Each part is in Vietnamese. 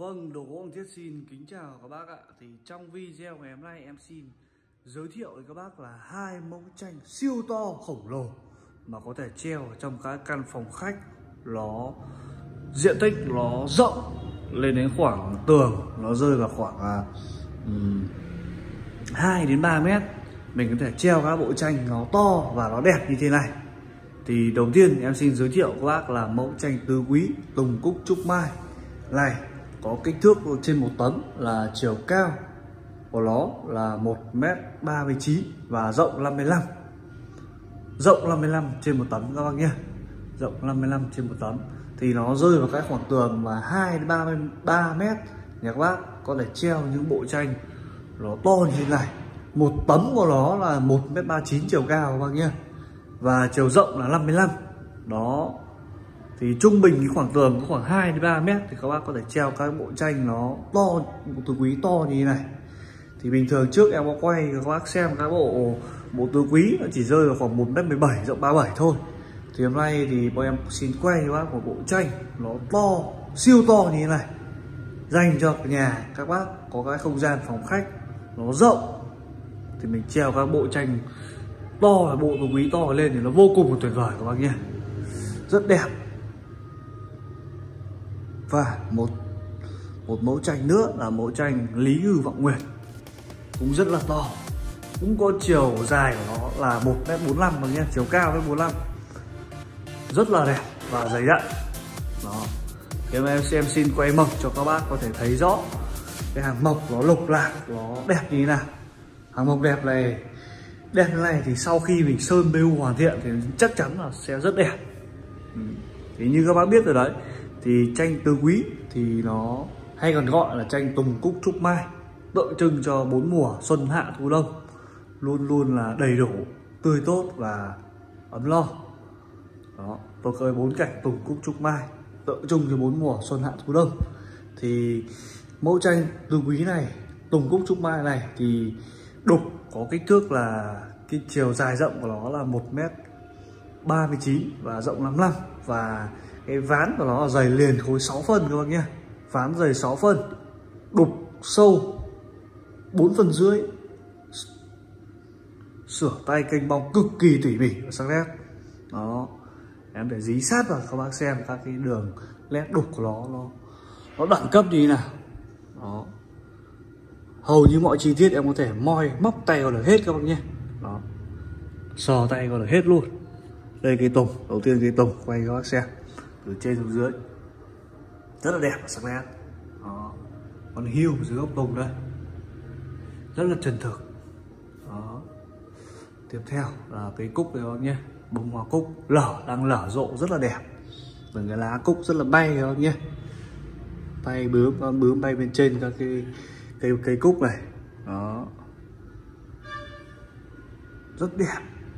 Vâng, Đồ Gỗ Hoàng Thiết xin kính chào các bác ạ. Thì trong video ngày hôm nay em xin giới thiệu với các bác là hai mẫu tranh siêu to khổng lồ mà có thể treo ở trong các căn phòng khách. Nó diện tích nó rộng lên đến khoảng tường, nó rơi vào khoảng 2 đến 3 mét. Mình có thể treo các bộ tranh nó to và nó đẹp như thế này. Thì đầu tiên em xin giới thiệu các bác là mẫu tranh tứ quý Tùng Cúc Trúc Mai này, có kích thước trên 1 tấn, là chiều cao của nó là 1m39 và rộng 55. Rộng 55 trên 1 tấn các bác nhé. Rộng 55 trên 1 tấn. Thì nó rơi vào cái khoảng tường mà 2 đến 3 mét. Nhà các bác có thể treo những bộ tranh nó to như thế này. 1 tấm của nó là 1m39 chiều cao các bác nhé. Và chiều rộng là 55. Đó. Thì trung bình cái khoảng tường có khoảng 2 đến 3 mét thì các bác có thể treo các bộ tranh nó to, bộ tứ quý to như thế này. Thì bình thường trước em có quay các bác xem các bộ tứ quý nó chỉ rơi vào khoảng 1m17 rộng 37 thôi. Thì hôm nay thì bọn em xin quay các bác một bộ tranh nó to, siêu to như thế này, dành cho nhà các bác có cái không gian phòng khách nó rộng. Thì mình treo các bộ tranh to, bộ tứ quý to lên thì nó vô cùng tuyệt vời các bác nhé. Rất đẹp. Và một mẫu tranh nữa là mẫu tranh Lý Ngư Vọng Nguyệt, cũng rất là to, cũng có chiều dài của nó là 1m45 các nhé, chiều cao 1m45, rất là đẹp và dày đặn. Đó. Thì em xin quay mộc cho các bác có thể thấy rõ cái hàng mộc nó lục lạc, nó đẹp như thế nào. Hàng mộc đẹp này như này thì sau khi mình sơn PU hoàn thiện thì chắc chắn là sẽ rất đẹp. Thì như các bác biết rồi đấy, thì tranh tứ quý thì nó hay còn gọi là tranh Tùng Cúc Trúc Mai, tượng trưng cho 4 mùa xuân hạ thu đông, luôn luôn là đầy đủ, tươi tốt và ấm no. Đó, tôi khơi 4 cảnh Tùng Cúc Trúc Mai tượng trưng cho 4 mùa xuân hạ thu đông. Thì mẫu tranh tứ quý này, Tùng Cúc Trúc Mai này thì đục có kích thước là cái chiều dài rộng của nó là 1m39 và rộng 55, và cái ván của nó là dày liền khối 6 phân các bác nhé. Ván dày 6 phân, đục sâu 4 phân rưỡi, sửa tay kênh bong cực kỳ tỉ mỉ và sắc nét. Đó, em để dí sát vào các bác xem các cái đường nét đục của nó đẳng cấp như thế nào. Đó, hầu như mọi chi tiết em có thể móc tay vào được hết các bác nhé. Đó, sờ tay vào được hết luôn. Đây cái tùng, đầu tiên cái tùng quay các bác xem từ trên xuống dưới, rất là đẹp và sắc nét. Đó, con hươu dưới gốc tùng đây, rất là chân thực. Đó, tiếp theo là cái cúc này các bác nhé, bông hoa cúc đang lở rộ rất là đẹp, từng cái lá cúc rất là bay các bác nhé. Tay con bướm bay bên trên các cái cây cúc này. Đó, rất đẹp.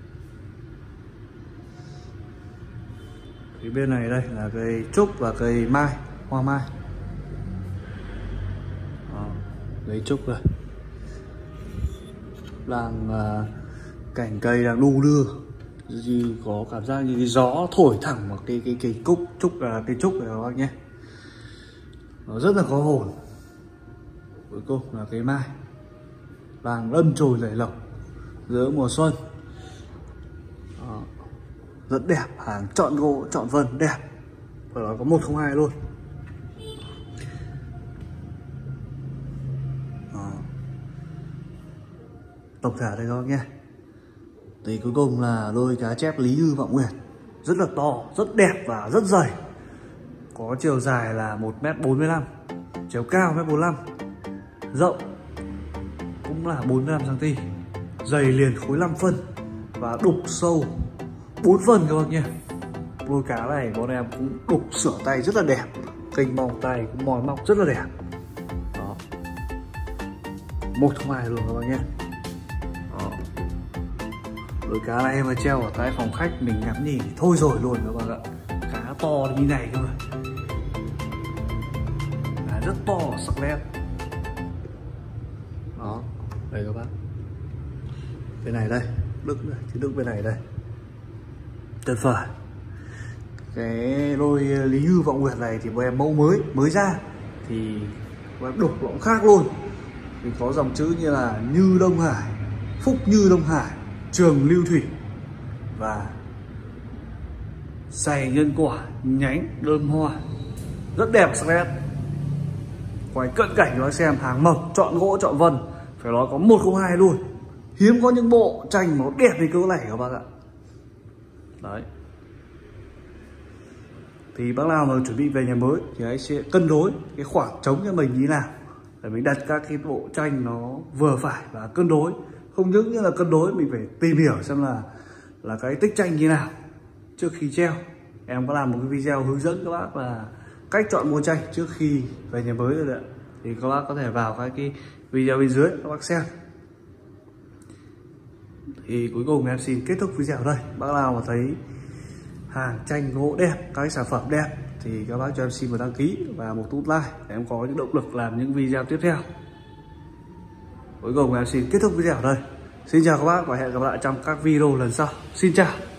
Thì bên này đây là cây trúc và cây mai, hoa mai. Đó, cây trúc rồi, đang cành cây đang đu đưa, có cảm giác như cái gió thổi thẳng vào cái cúc trúc, là cây trúc này các bác nhé. Nó rất là có hồn. Cuối cùng là cây mai đang đâm chồi nảy lộc giữa mùa xuân. Đó, rất đẹp, hàng chọn gỗ chọn vân đẹp, và nó có 102 luôn. Đó, tổng thể đây các bác nhé. Thì cuối cùng là đôi cá chép Lý Ngư Vọng Nguyệt, rất là to, rất đẹp và rất dày, có chiều dài là 1m45, chiều cao 1m45, rộng cũng là 45cm, dày liền khối 5 phân và đục sâu 4 phân các bác nhé. Đôi cá này bọn em cũng đục sửa tay rất là đẹp, kênh bong tay cũng mòi móc rất là đẹp. Đó, 102 luôn các bác nhé. Đó, đôi cá này mà treo ở tại phòng khách mình ngắm nhìn thôi rồi luôn các bác ạ. Cá to như này cơ mà, cá rất to, sắc nét. Đó, đây các bác, bên này đây, Đức bên này đây, tuyệt vời. Cái đôi Lý Ngư Vọng Nguyệt này thì bọn em mẫu mới ra, thì đục nó cũng khác luôn. Thì có dòng chữ như là Như Đông Hải, Phúc Như Đông Hải, Trường Lưu Thủy và Sày Nhân Quả, nhánh đơn hoa, rất đẹp sắc nét. Quay cận cảnh cho bác xem, hàng mộc, chọn gỗ chọn vân, phải nói có 102 luôn. Hiếm có những bộ tranh nó đẹp như cỡ này các bác ạ. Đấy. Thì bác nào mà chuẩn bị về nhà mới thì hãy sẽ cân đối cái khoảng trống cho mình như thế nào để mình đặt các cái bộ tranh nó vừa phải và cân đối. Không những như là cân đối, mình phải tìm hiểu xem là cái tích tranh như nào trước khi treo. Em có làm một cái video hướng dẫn các bác là cách chọn mua tranh trước khi về nhà mới rồi đấy. Thì các bác có thể vào cái video bên dưới các bác xem. Thì cuối cùng em xin kết thúc video ở đây. Bác nào mà thấy hàng tranh gỗ đẹp, các sản phẩm đẹp thì các bác cho em xin một đăng ký và một nút like để em có những động lực làm những video tiếp theo. Cuối cùng em xin kết thúc video ở đây. Xin chào các bác và hẹn gặp lại trong các video lần sau. Xin chào.